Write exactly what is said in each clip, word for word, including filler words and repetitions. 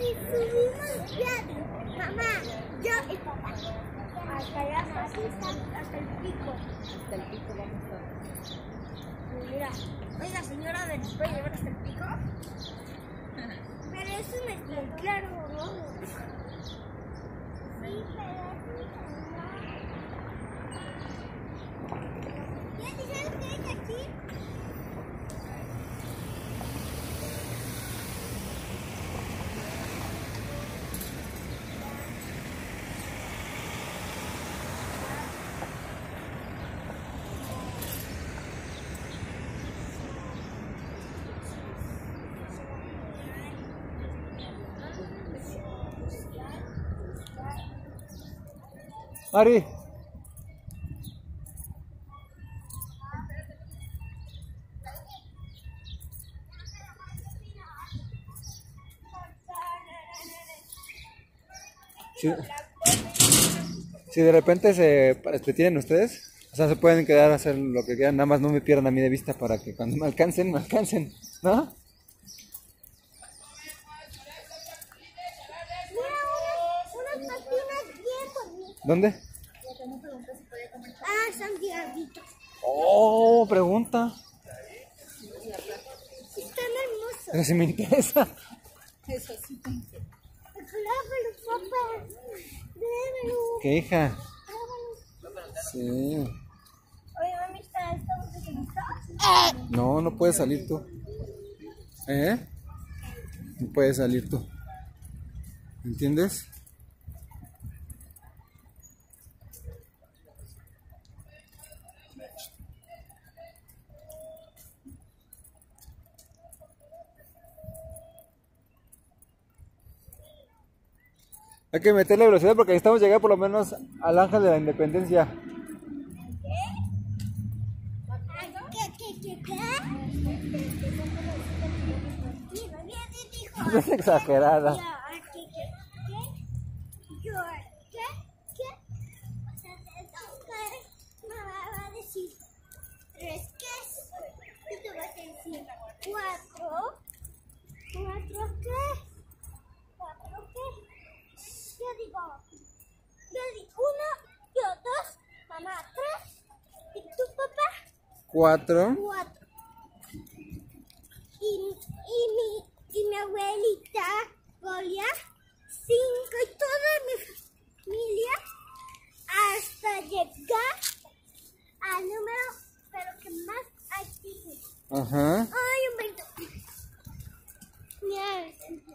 si subimos viaje, mamá, yo y papá. Hasta allá, así está, hasta el pico. Hasta el pico vamos a... Mira, oiga señora, ¿me nos puede llevar hasta el pico? Pero eso no es muy claro, ¿no? Sí, pero es muy claro. ¿Ya sabes qué es aquí? Mari. Si, si de repente se detienen ustedes, o sea, se pueden quedar a hacer lo que quieran, nada más no me pierdan a mí de vista para que cuando me alcancen, me alcancen, ¿no? ¿Dónde? Ah, son diablitos. Oh, pregunta. Están hermosos. Eso sí me interesa. Eso sí te interesa. Lávalo, papá. Lávalo. ¿Qué hija? Lávalo. Sí. Oye, mami, ¿está estamos deslizados? No, no puedes salir tú. ¿Eh? No puedes salir tú. ¿Entiendes? Hay que meterle velocidad porque necesitamos llegar por lo menos al Ángel de la Independencia. ¿Qué? ¿Qué? ¿Qué? ¿Qué? Mira, mira, dijo. Es exagerada. ¿Qué? ¿Qué? ¿Qué? Yo, ¿qué? ¿Qué? O sea, entonces, mamá va a decir tres ¿qué? Y tú vas a decir cuatro. ¿Cuatro qué? ¿Cuatro qué? Yo digo, yo digo uno, yo dos, mamá tres, y tu papá Cuatro. cuatro. Y, y, mi, y mi abuelita Golia, cinco, y toda mi familia hasta llegar al número, pero que más aquí. Ajá. Ay, un veinte. Mira.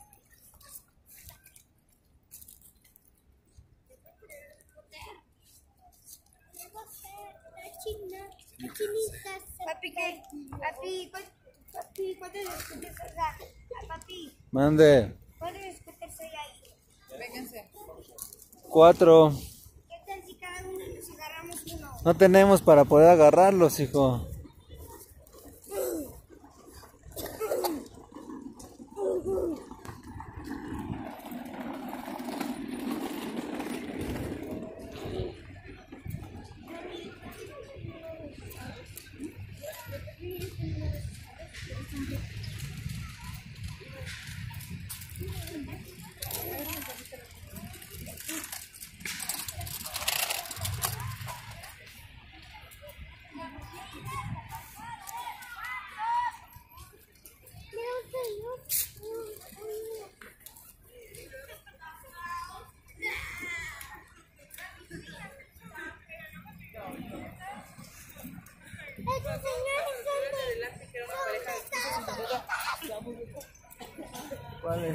Papi, ¿qué? Papi, papi, ¿cuántos scooters hay? Papi, Mande. ¿cuántos scooters hay ahí? Vénganse. Cuatro. ¿Qué tal si cada uno nos agarramos uno? No tenemos para poder agarrarlos, hijo. Esos señores ¿Cuáles?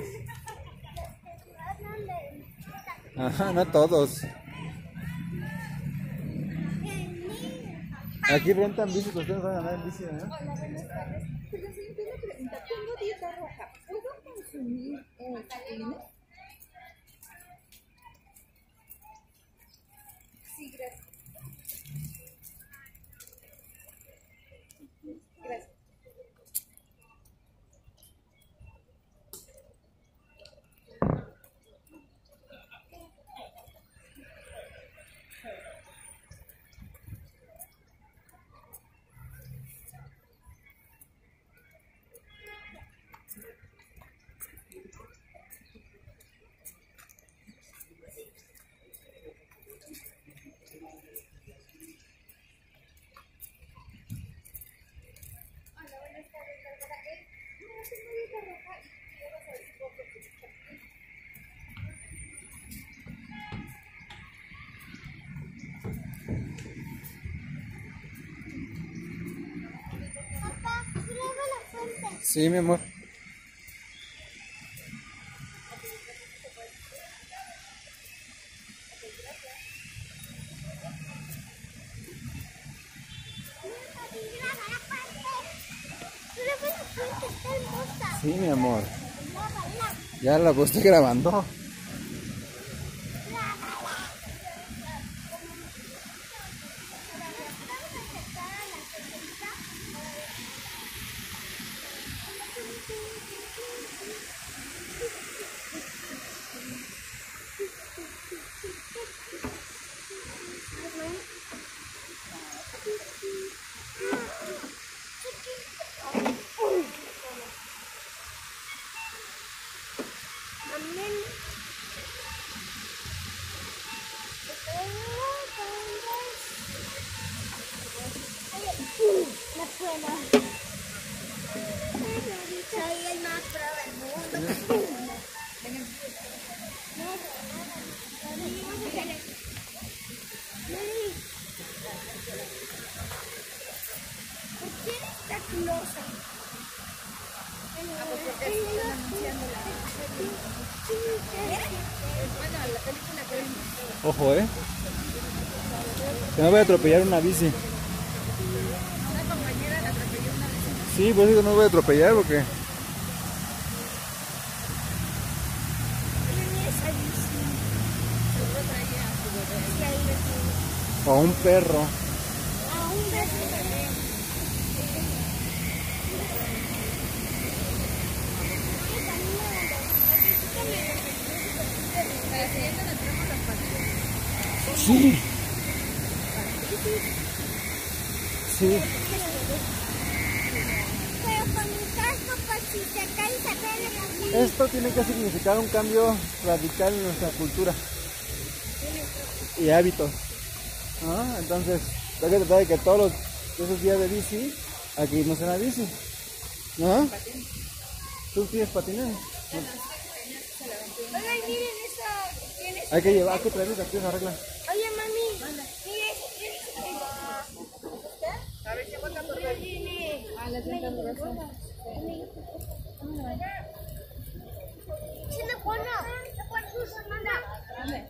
Ajá, no todos. Aquí rentan bicis, ustedes no van a andar en bici, ¿eh? Hola, buenas tardes. Pero sí, una pregunta. Tengo dieta roja. ¿Puedo consumir eh, chapulines? Sí, gracias. Gracias. Sí, mi amor. Sí, mi amor. Ya la estoy grabando. Soy el más pro del mundo. ¿Por qué eres taclosa? Ah, pues porque están anunciando la Bueno, la película que vimos. Ojo, eh. Que no voy a atropellar una bici. Una compañera la atropelló una vez. Sí, pues digo, no voy a atropellar porque... O a un perro. A un beso también. La siguiente nos traemos las patitas. Sí. Sí. Pero con mi casco, pues si se cae, se cae de la Esto tiene que significar un cambio radical en nuestra cultura y hábitos, ¿no? Entonces, hay que tratar de que todos los, esos días de bici, aquí no sea la bici, ¿no? ¿Tú tienes patines? Oigan, miren eso. Tiene... Hay que llevar, hay que traerles aquí esa regla. Oye, mami, mire eso. A ver, ¿qué bota por ahí? Ah, la treinta de razón. Se me pone. Se pone su semana. Dale.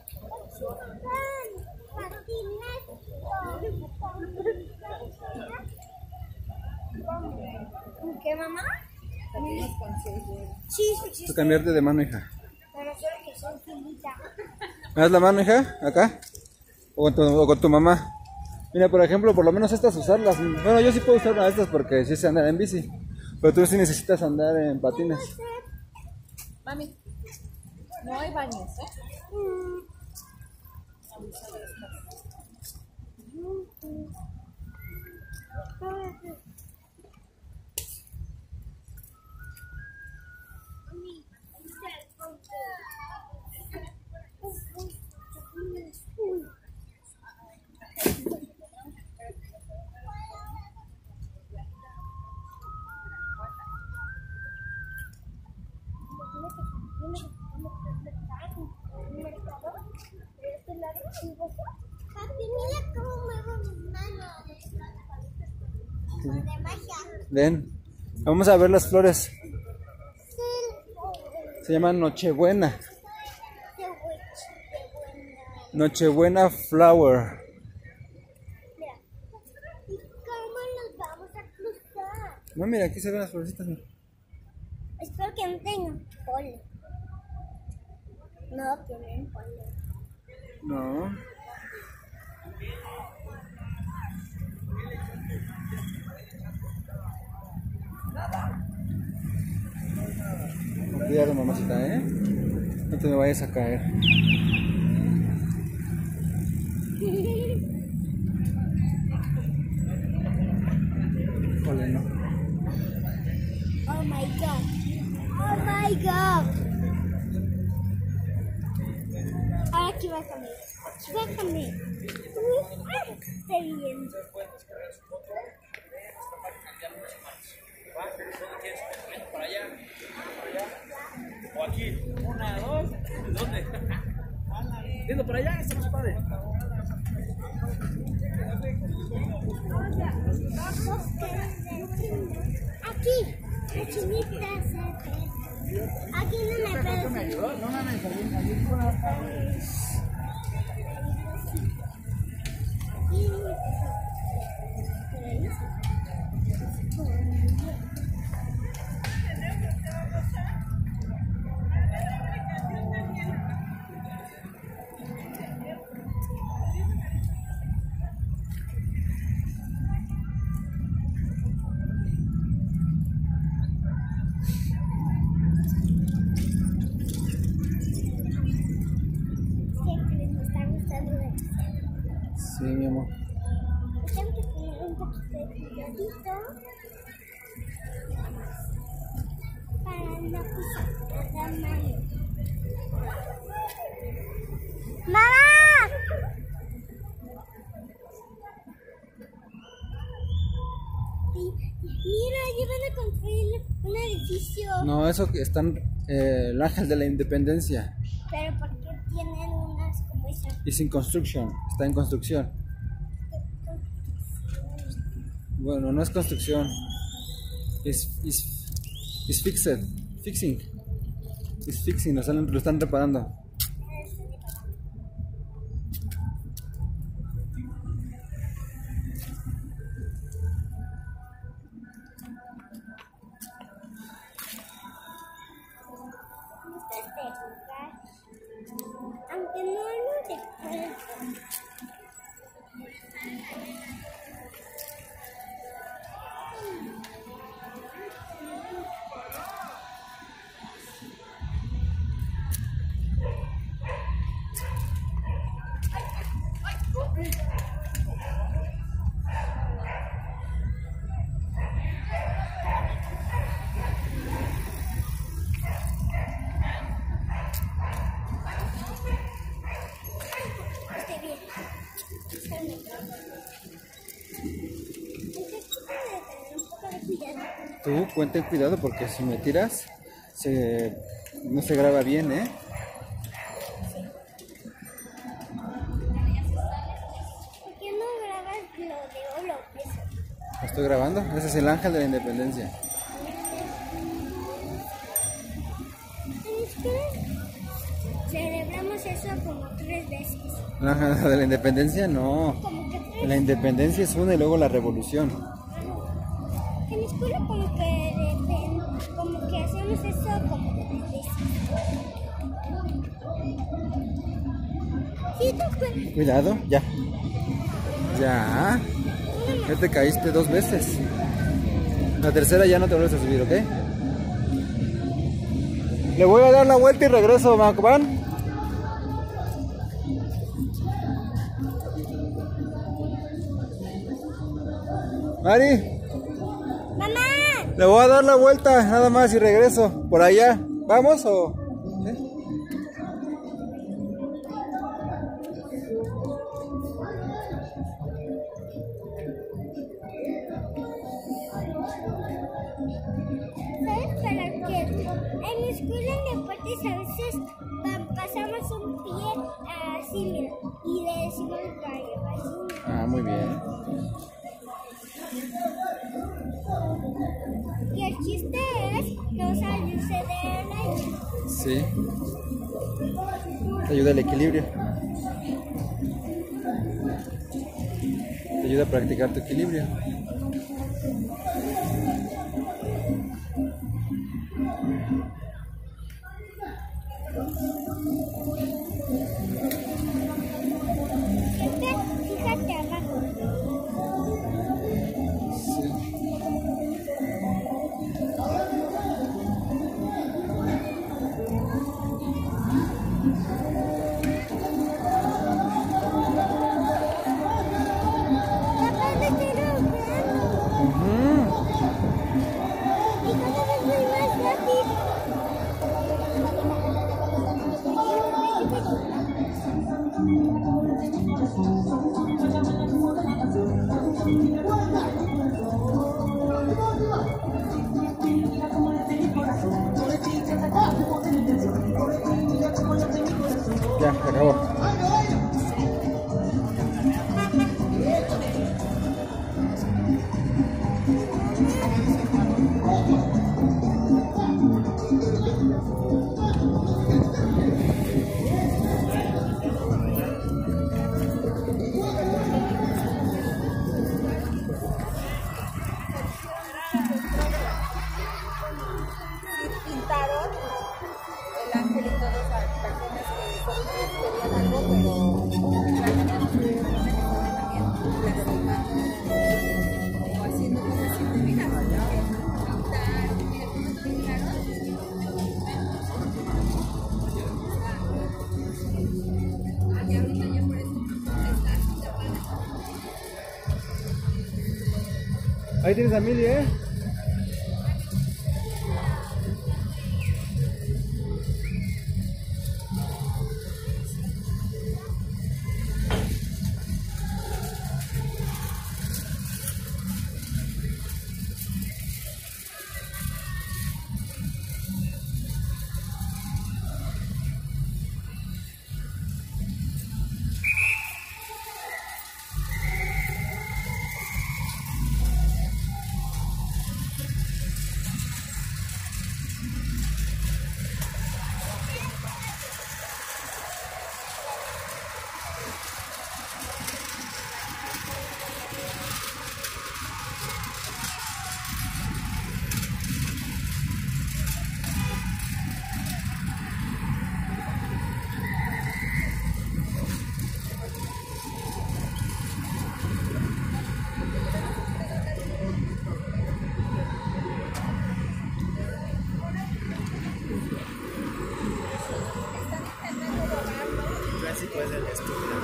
¿Qué, mamá? Patinas con seis. Sí, sí, sí. Tú cambiarte de mano, hija. Pero solo que son finitas. ¿Me das la mano, hija? ¿Acá? ¿O con tu, o con tu mamá? Mira, por ejemplo, por lo menos estas usarlas. Bueno, yo sí puedo usar una de estas porque sí sé andar en bici. Pero tú sí necesitas andar en patines. Mami, no hay baños, ¿eh? Papi, mira cómo muevo mis manos. De magia. Ven, vamos a ver las flores. Sí. Se llaman Nochebuena. Qué buena. Nochebuena flower. Mira. ¿Y cómo nos vamos a cruzar? No, mira, aquí se ven las florecitas. Mira. Espero que no tengan polen. No tienen polen. No. Con cuidado, mamacita, ¿eh? No te me vayas a caer. Ole, no. Oh my god. Oh my god. Ahora aquí bájame. Bájame. Uy, ah, está bien. O aquí, una, dos, ¿dónde? Yendo para allá, estamos padres. Aquí. Cachinitas. Aquí no me puedo. ¿Me ayudó? No mames, allí, allí con la... Siempre me está gustando la Sí, mi amor. tengo que tener un poquito de cuidadito para no pisar la mano. ¡Mamá! Y- Mira, allí van a construir un edificio. No, eso que están... Eh, el Ángel de la Independencia. Pero ¿por qué tienen unas como esa? It's in construction. Está en construcción. Bueno, no es construcción. Es is, is fixed. Fixing. Is fixing. Lo están, lo están reparando. Gustas de jugar, aunque no lo recuerdo. Esté bien. Está bien. Entonces, debe tener un poco de cuidado. Tú, pues, ten cuidado porque si me tiras, se, no se graba bien, ¿eh? ¿Por qué no grabas lo de oro? Eso. Lo estoy grabando. Ese es el Ángel de la Independencia. En la escuela celebramos eso como tres veces. ¿El Ángel de la Independencia? No. Como que tres. La independencia es una y luego la revolución. En la escuela como que, de- como que hacemos eso como tres veces. Sí, tú puedes. Cuidado, ya. Ya. Ya te caíste dos veces. La tercera ya no te vuelves a subir, ¿ok? Le voy a dar la vuelta y regreso, ¿van? Mari, ¡Mamá! le voy a dar la vuelta nada más y regreso. ¿Por allá? ¿Vamos o...? ¿Eh? ¿Sabes para qué? En mi escuela en deportes a veces pa- pasamos un pie así, mira, y le decimos gallo, así. Ah, muy bien. Y el chiste es no salirse de la línea. Sí. Te ayuda al equilibrio. Te ayuda a practicar tu equilibrio. Siempre fíjate abajo. Sí. Papá, ¿dónde está el Ahí tienes a Mili, ¿eh? Clásico es el estúpido.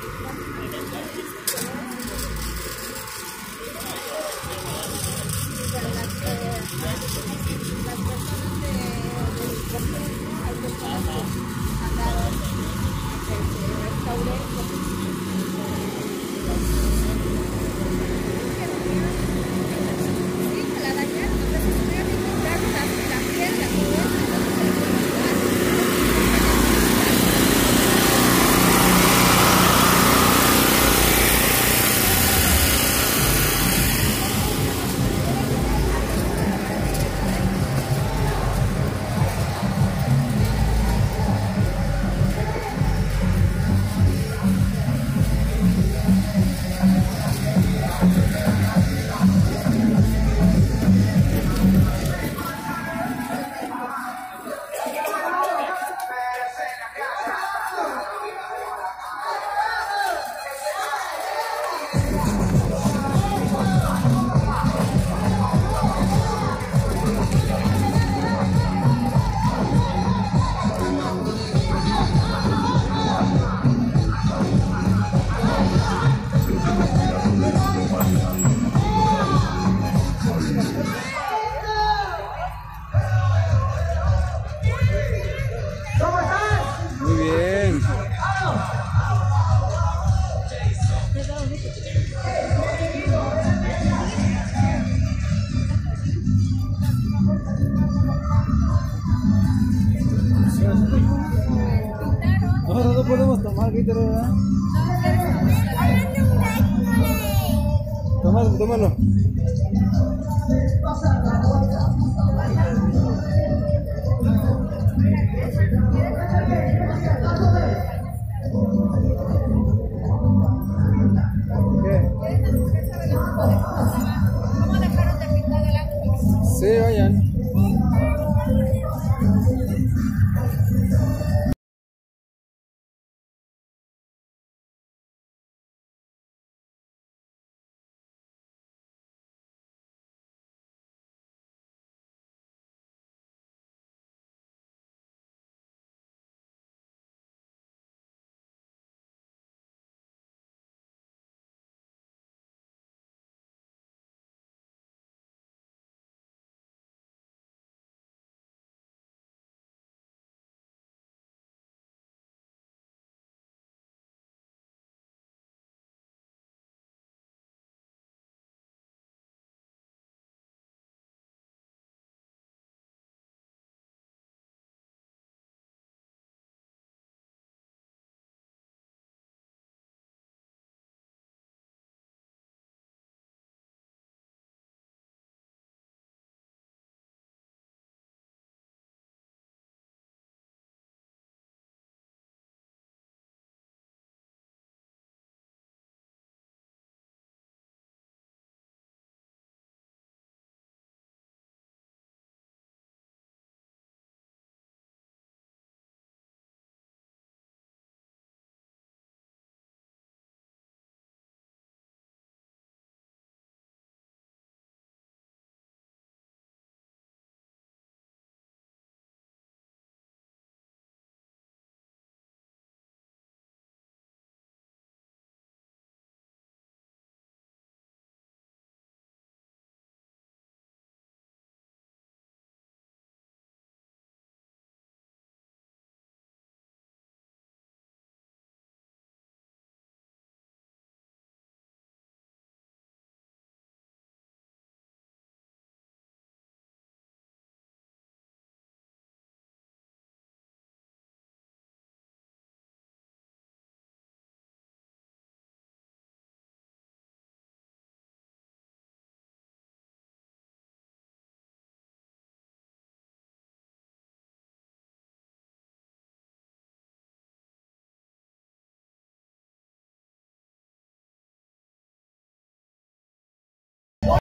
Muy bien. Nosotros no podemos tomar Gatorade, ¿verdad? Tómalo, tómalo.